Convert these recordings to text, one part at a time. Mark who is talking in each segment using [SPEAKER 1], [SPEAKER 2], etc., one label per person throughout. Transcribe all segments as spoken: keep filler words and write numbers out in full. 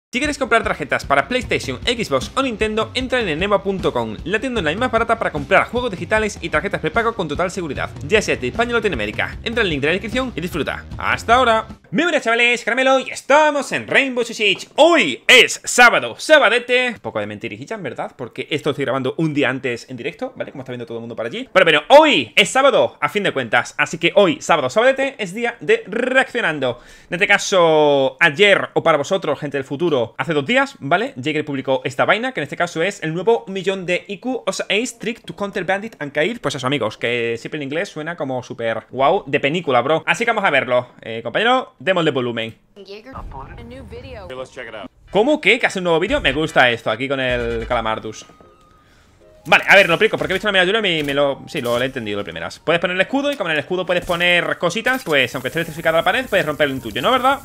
[SPEAKER 1] Si quieres comprar tarjetas para PlayStation, Xbox o Nintendo, entra en eneba punto com, la tienda online más barata para comprar juegos digitales y tarjetas prepago con total seguridad, ya sea de España o Latinoamérica. Entra en el link de la descripción y disfruta. ¡Hasta ahora! Muy buenas, chavales, Caramelo, y estamos en Rainbow Six Siege. Hoy es sábado, sabadete. Un poco de mentirijilla, en verdad, porque esto lo estoy grabando un día antes en directo, ¿vale? Como está viendo todo el mundo por allí. Pero bueno, hoy es sábado, a fin de cuentas. Así que hoy, sábado, sabadete, es día de reaccionando. En este caso, ayer, o para vosotros, gente del futuro, hace dos días, ¿vale? Jaeger publicó esta vaina, que en este caso es el nuevo millón de I Q, o sea, Ace, Trick to Counter Bandit and Kair. Pues eso, amigos, que siempre en inglés suena como súper wow de película, bro. Así que vamos a verlo. Eh, compañero, démosle volumen. ¿Cómo que? ¿Que hace un nuevo vídeo? Me gusta esto, aquí con el Calamardus. Vale, a ver, lo explico, porque he visto una miniatura y me, me lo... Sí, lo, lo he entendido de primeras. Puedes poner el escudo y como en el escudo puedes poner cositas, pues aunque esté electrificada la pared, puedes romper el tuyo, ¿no? ¿Verdad?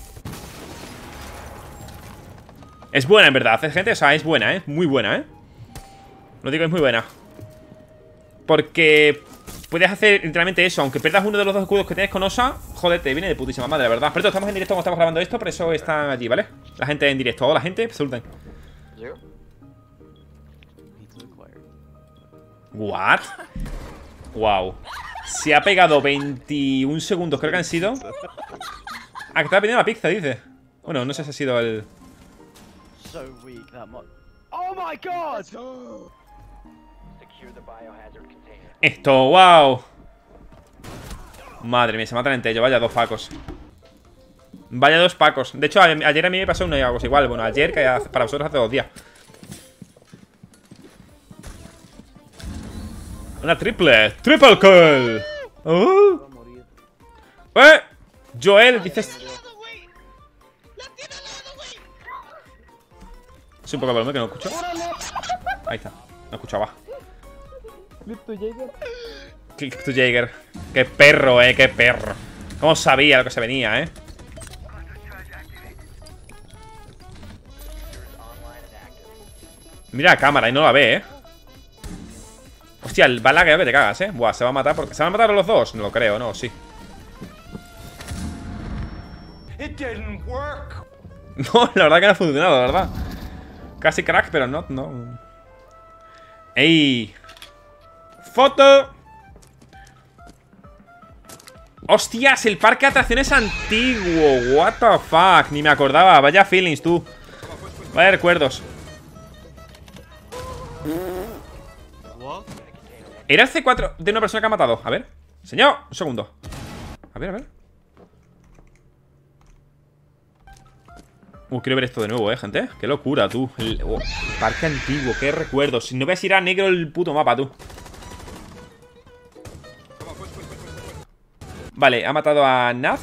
[SPEAKER 1] Es buena, en verdad, ¿eh, gente? O sea, es buena, ¿eh? Muy buena, ¿eh? Lo digo, es muy buena. Porque puedes hacer literalmente eso. Aunque pierdas uno de los dos escudos que tienes con Osa, joder, te viene de putísima madre, la verdad. Pero estamos en directo como estamos grabando esto, por eso están allí, ¿vale? La gente en directo. Hola, gente, saluden. What? Wow. Se ha pegado veintiún segundos, creo que han sido. Ah, que estaba pidiendo la pizza, dice. Bueno, no sé si ha sido el...
[SPEAKER 2] So weak, that mod. Oh my god!
[SPEAKER 1] Esto, wow. Madre mía, se matan entre ellos. Vaya dos pacos. Vaya dos pacos. De hecho, a ayer a mí me pasó una cosa igual. Bueno, ayer, que para vosotros hace dos días. Una triple. Triple kill. Uh. Eh, Joel, dices... Sí, un poco de volumen que no escucho. Ahí está, no escuchaba.
[SPEAKER 2] Clip to Jaeger.
[SPEAKER 1] Clip to Jaeger. Qué perro, eh, qué perro. Cómo sabía lo que se venía, eh. Mira la cámara y no la ve, eh. Hostia, el balagueo que te cagas, eh. Buah, se va a matar porque... ¿Se van a matar los dos? No lo creo, no, sí. No, la verdad que no ha funcionado, la verdad. Casi crack, pero no, no. ¡Ey! ¡Foto! ¡Hostias! El parque de atracciones antiguo. What the fuck. Ni me acordaba. Vaya feelings, tú. Vaya recuerdos. Era el C cuatro de una persona que ha matado. A ver. Señor, un segundo. A ver, a ver. Uh, quiero ver esto de nuevo, eh, gente. Qué locura, tú. El, oh, el parque antiguo, qué recuerdos. Si no ves ir a negro el puto mapa, tú. Vale, ha matado a Naz.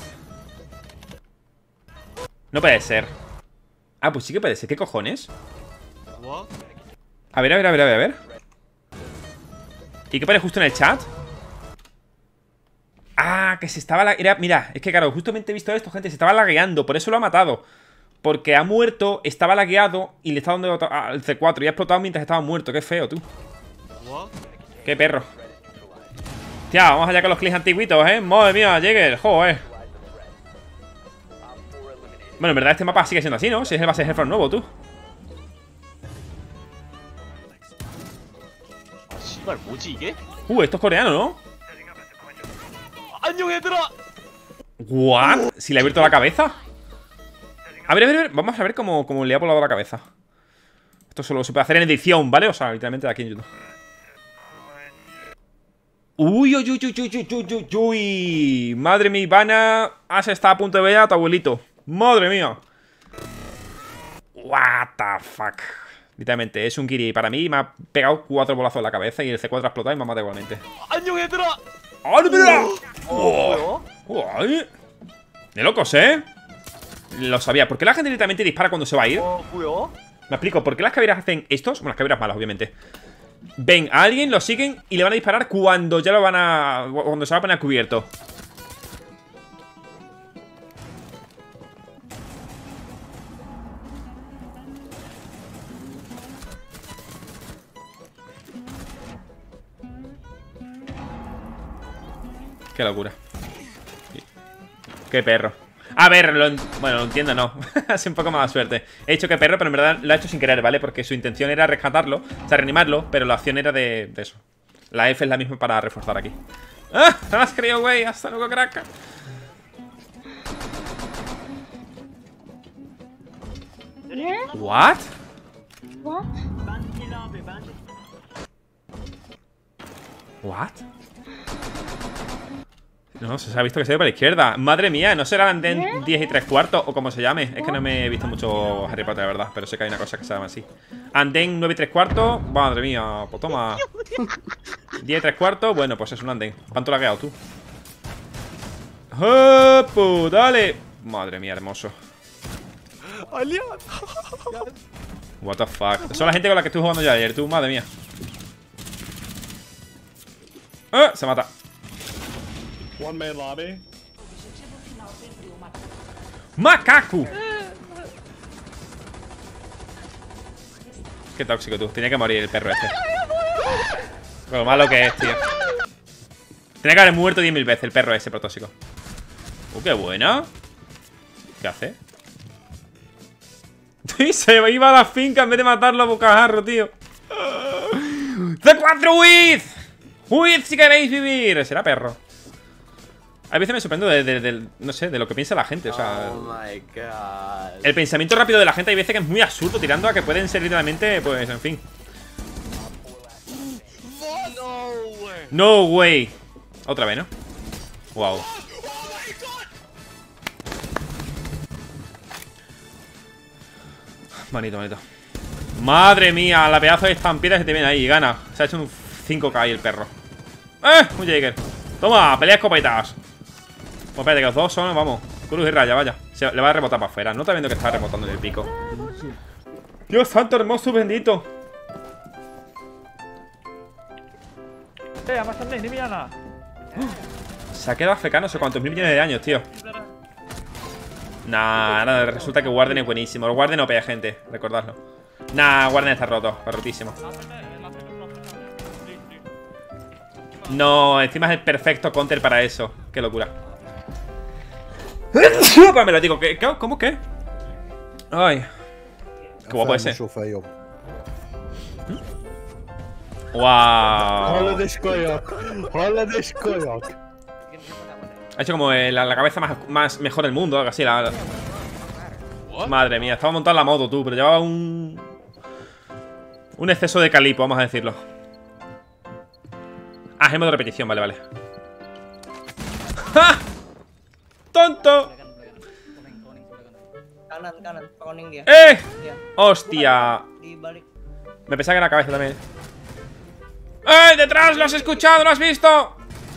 [SPEAKER 1] No puede ser. Ah, pues sí que puede ser. ¿Qué cojones? A ver, a ver, a ver, a ver, a ver. ¿Y qué pone justo en el chat? Ah, que se estaba la... Era... Mira, es que claro, justamente he visto esto, gente. Se estaba lagueando, por eso lo ha matado. Porque ha muerto, estaba lagueado y le estaba dando al C cuatro y ha explotado mientras estaba muerto. Qué feo, tú. Qué perro. Tía, vamos allá con los clics antiguitos, ¿eh? Madre mía, Jaeger, joder. Bueno, en verdad este mapa sigue siendo así, ¿no? Si es el base jefe nuevo, tú. Uh, esto es coreano, ¿no? ¿What? ¿Si le ha abierto la cabeza? A ver, a ver, a ver, vamos a ver cómo, cómo le ha volado la cabeza. Esto solo se puede hacer en edición, ¿vale? O sea, literalmente de aquí en YouTube. Uy, uy, uy, uy, uy, uy, uy, uy. Madre mía, Ivana. Has estado a punto de ver a tu abuelito. Madre mía. What the fuck. Literalmente, es un Kiri. Para mí me ha pegado cuatro bolazos en la cabeza y el C cuatro ha explotado y me ha matado igualmente. ¡Ay, mira! ¡Oh! ¡Ay! De locos, ¿eh? Lo sabía. ¿Por qué la gente directamente dispara cuando se va a ir? Me explico. ¿Por qué las caberas hacen estos? Bueno, las caberas malas, obviamente. Ven a alguien, lo siguen y le van a disparar cuando ya lo van a... Cuando se va a poner a cubierto. Qué locura. Qué perro. A ver, lo bueno, lo entiendo, no. Hace un poco más suerte. He dicho que perro, pero en verdad lo ha hecho sin querer, ¿vale? Porque su intención era rescatarlo, o sea, reanimarlo, pero la acción era de, de eso. La F es la misma para reforzar aquí. ¡Ah! ¡No lo has creído, güey! ¡Hasta luego, crack! ¿What?
[SPEAKER 3] What?
[SPEAKER 1] ¿What? No, se ha visto que se ve para la izquierda. Madre mía, ¿no será andén diez y tres cuartos o como se llame? Es que no me he visto mucho Harry Potter, la verdad. Pero sé que hay una cosa que se llama así. Andén nueve y tres cuartos. Madre mía, pues toma. diez y tres cuartos. Bueno, pues es un andén. ¿Cuánto le has quedado tú? ¡Opo! ¡Dale! Madre mía, hermoso. What the fuck. Son la gente con la que estuve jugando yo ayer, tú, madre mía. ¡Eh! Se mata.
[SPEAKER 4] One man lobby.
[SPEAKER 1] ¡Macaco! Qué tóxico tú. Tenía que morir el perro este. Lo malo que es, tío. Tenía que haber muerto diez mil veces el perro ese, pero tóxico. ¡Uh, qué buena! ¿Qué hace? Se iba a la finca en vez de matarlo a bocajarro, tío. C cuatro With. With si queréis vivir. Será perro. A veces me sorprendo de, de, de, no sé, de lo que piensa la gente, o sea...
[SPEAKER 4] Oh my god.
[SPEAKER 1] El pensamiento rápido de la gente hay veces que es muy absurdo, tirando a que pueden ser literalmente, pues, en fin. No way. Otra vez, ¿no? Wow. Bonito, bonito. Madre mía, la pedazo de estampida que te viene ahí. Gana. Se ha hecho un cinco K ahí el perro. ¡Eh! Un Jaeger. Toma, pelea escopetadas. Pues espérate, que los dos son, vamos, cruz y raya, vaya. Se le va a rebotar para afuera. No está viendo que está rebotando en el pico. Dios santo, hermoso, bendito.
[SPEAKER 2] Eh, más también, ni nada.
[SPEAKER 1] Se ha quedado afecado no sé cuántos mil millones de años, tío. Nah, nada, resulta que Warden es buenísimo. El Warden no pega gente, recordadlo. Nah, Warden está roto, está rotísimo. No, encima es el perfecto counter para eso. Qué locura. Me lo digo, ¿qué? ¿Cómo qué? Ay. Qué guapo ese. Wow.
[SPEAKER 4] Hola de Skoyak. Hola de Skoyak.
[SPEAKER 1] Ha hecho como la, la cabeza más, más mejor del mundo, algo así. La, la... Madre mía, estaba montando la moto tú, pero llevaba un... Un exceso de calipo, vamos a decirlo. Ah, gema de repetición, vale, vale. ¡Ja! ¡Tonto! ¡Eh! ¡Hostia! Me pensaba que era la cabeza también. ¡Eh! ¡Detrás! ¡Lo has escuchado! ¡Lo has visto!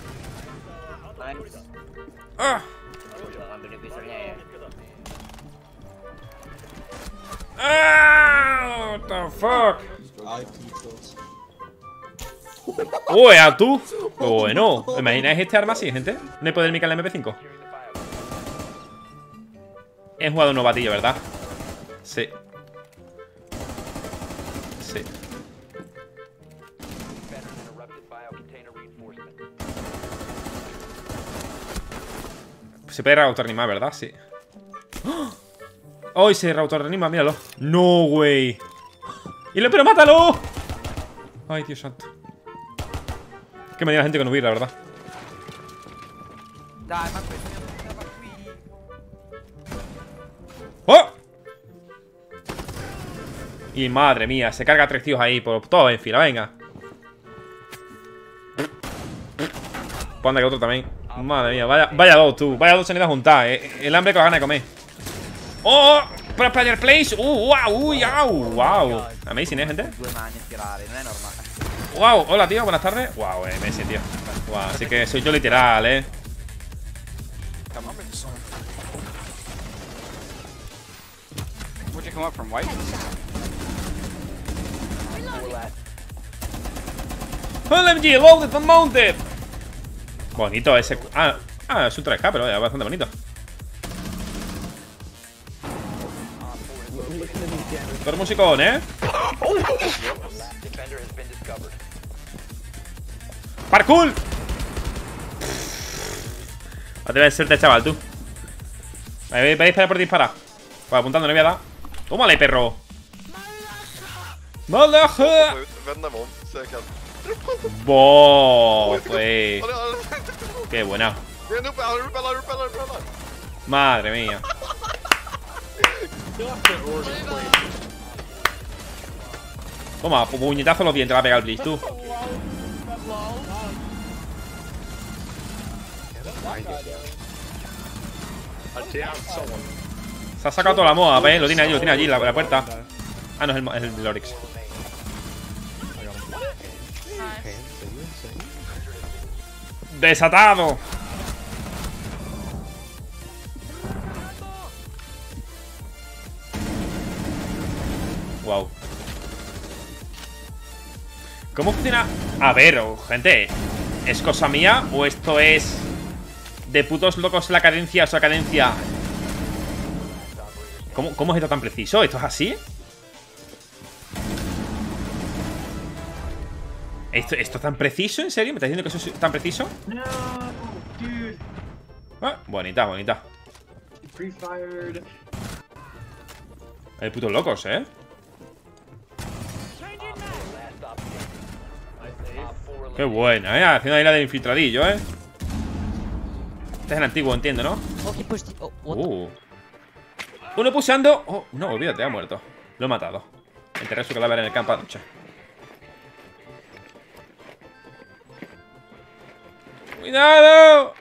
[SPEAKER 1] ¡Ah! ¡Ah! What the fuck? ¡Uy, a tú! Bueno, ¿imagináis este arma así, gente? ¿No hay poder mica en la M P cinco? He jugado un novatillo, ¿verdad? Sí. Sí. Se puede reautoanimar, ¿verdad? Sí. ¡Oh! ¡Oh! Se reautoanima, míralo. ¡No, güey! ¡Y lo, pero mátalo! ¡Ay, Dios santo! Que me diga la gente que no huir, la verdad. ¡Oh! Y madre mía, se carga tres tíos ahí por todo en fila, venga. Pues anda que otro también. Madre mía, vaya, vaya dos tú, vaya dos sonidas juntadas, eh. El hambre con la gana de comer. ¡Oh! ¡Pro player place! ¡Uh! ¡Wow! ¡Uy! ¡Au! ¡Wow! Amazing, ¿eh, gente? ¡Wow! Hola, tío, buenas tardes. ¡Wow! Eh, Messi, tío. ¡Wow! Así que soy yo literal, ¿eh? L M G, loaded and mounted. Bonito ese. Ah, ah, es un tres K, pero es bastante bonito. Pero musicón, ¿eh? ¡Parkour! Debe de serte, chaval, tú. Me voy a disparar por disparar. Pues apuntando, no voy a dar. Tómale, perro. ¡Malaja!
[SPEAKER 3] Vänd dem om, så jag kan...
[SPEAKER 1] ¡Boh! Pues... ¡Qué buena!
[SPEAKER 3] Vänd upp, alla upp, alla upp, alla upp, alla upp.
[SPEAKER 1] Madre mía. Toma, pu- puñetazo a los dientes va a pegar el Blitz, tú. Se ha sacado toda la moda, ¿ves? Lo tiene allí, lo tiene allí, la, la puerta. Ah, no, es el, es el Lorix. ¡Desatado! Wow. ¿Cómo funciona? A ver, oh, gente, ¿es cosa mía o esto es de putos locos la cadencia? O sea, cadencia. ¿Cómo, cómo es esto tan preciso? ¿Esto es así? ¿Esto, ¿Esto es tan preciso? ¿En serio? ¿Me estás diciendo que eso es tan preciso?
[SPEAKER 5] No, dude.
[SPEAKER 1] Ah, bonita, bonita.
[SPEAKER 5] Pre-fired.
[SPEAKER 1] Hay putos locos, ¿eh? Qué buena, ¿eh? Haciendo ahí la de infiltradillo, ¿eh? Este es el antiguo, entiendo, ¿no?
[SPEAKER 6] Oh, he pushed. Oh, what?
[SPEAKER 1] Uh. Uno puseando. Oh, no, olvídate, ha muerto. Lo he matado. Enterré su cadáver en el campo anoche. ¡Cuidado!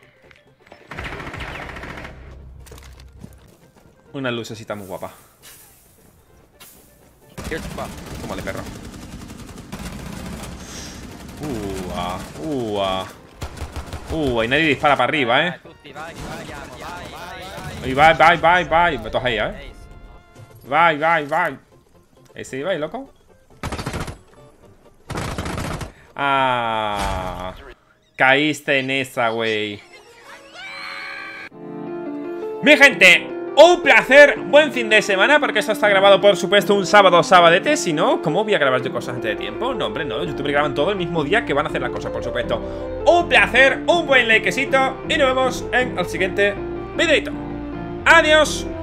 [SPEAKER 1] Una lucecita muy guapa. Tómale, perro. Ua, ua. Uh, y nadie dispara para arriba, eh. Y bye, bye, bye, bye. Me toca ahí, eh. Bye, bye, bye. ¿Ese iba ahí, loco? Ah. Caíste en esa, güey. Mi gente, un placer, buen fin de semana, porque esto está grabado, por supuesto, un sábado, sabadete. Si no, ¿cómo voy a grabar yo cosas antes de tiempo? No, hombre, no, los youtubers graban todo el mismo día que van a hacer las cosas, por supuesto. Un placer, un buen likecito y nos vemos en el siguiente videito. Adiós.